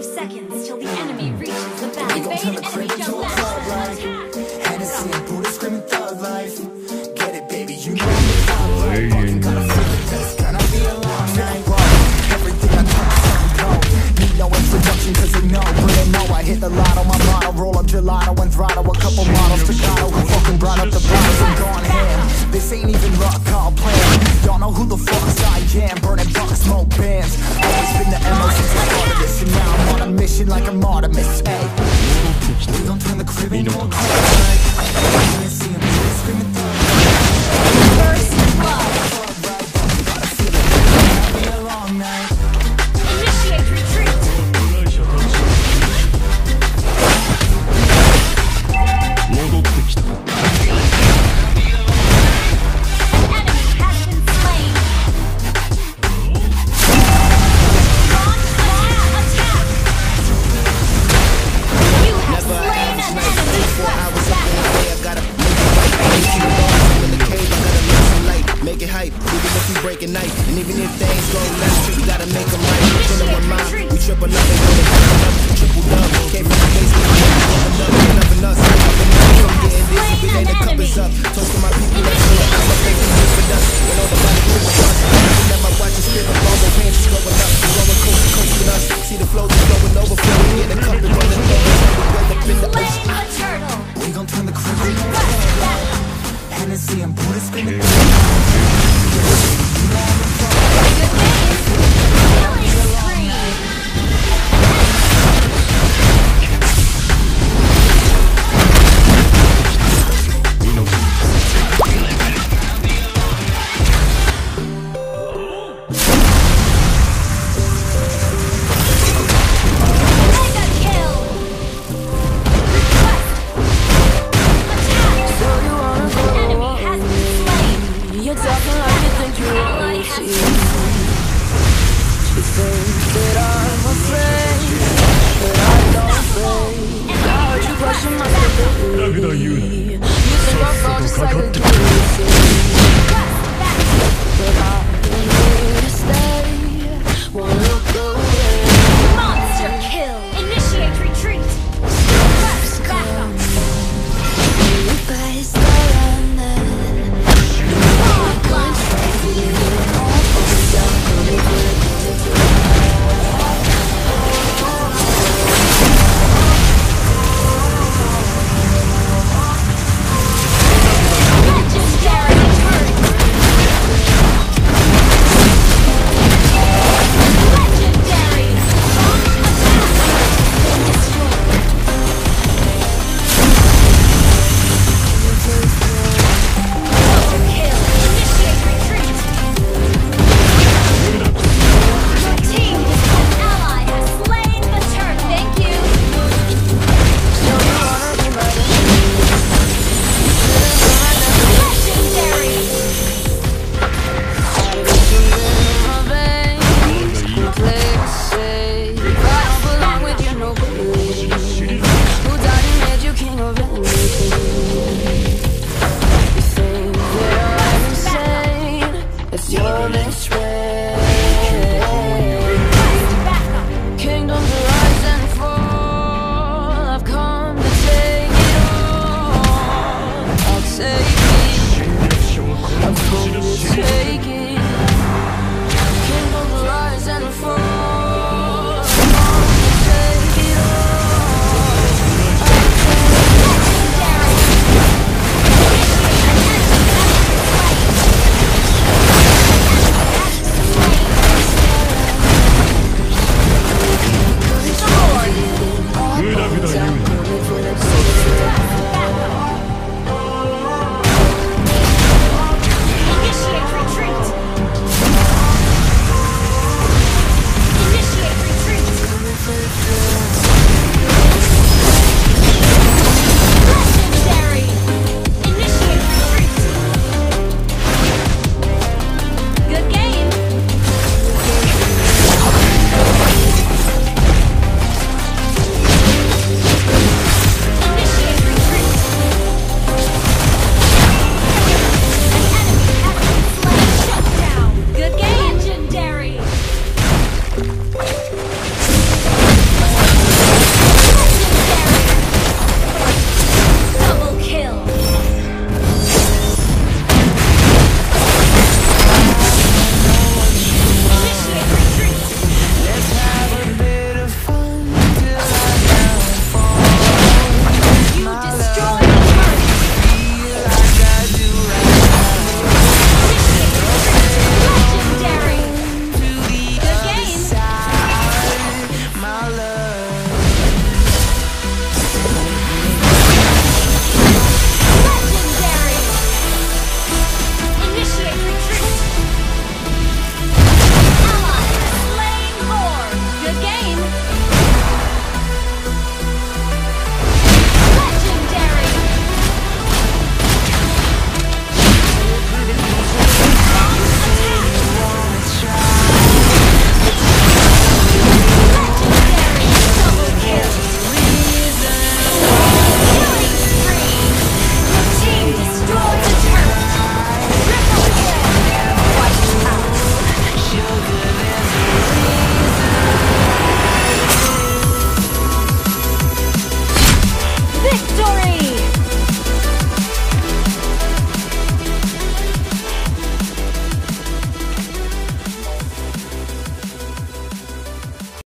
5 seconds till the enemy reaches the back. We gon' turn the crib into a club like Hennessy and Buddha screaming thug life. Get it, baby, you know I'm the top right. Fucking gotta feel it, that's gonna be a long night. Everything I touch, something gold. Need no introduction cause they know, but they know I hit the lotto. My motto, roll up gelato and throttle. A couple models to Gato who fucking brought up the bottles and gone ham. This ain't even luck, all planned. Y'all know who the fuck I am. Burning bucks, smoke bands. Always been the MO since the start of this. And now I'm on a mission like I'm Artemis. Hey, we gon' turn the crib into a club like Hennessy and Buddha screaming thug life. First love. Gotta feel it, it's gonna be a long night. Initiate retreat. Break at night, and even if things go left, we gotta make them right. Chillin' with mine, we triple up and go to triple up. Came from the basement, loving us. From getting dizzy, we ain't the cup is up. Toast to my people, let's go. I'm a face and for us. When all the body moving us, let my watch and spit up, all the pain is going up. Roller coaster, coast with us. See the flow.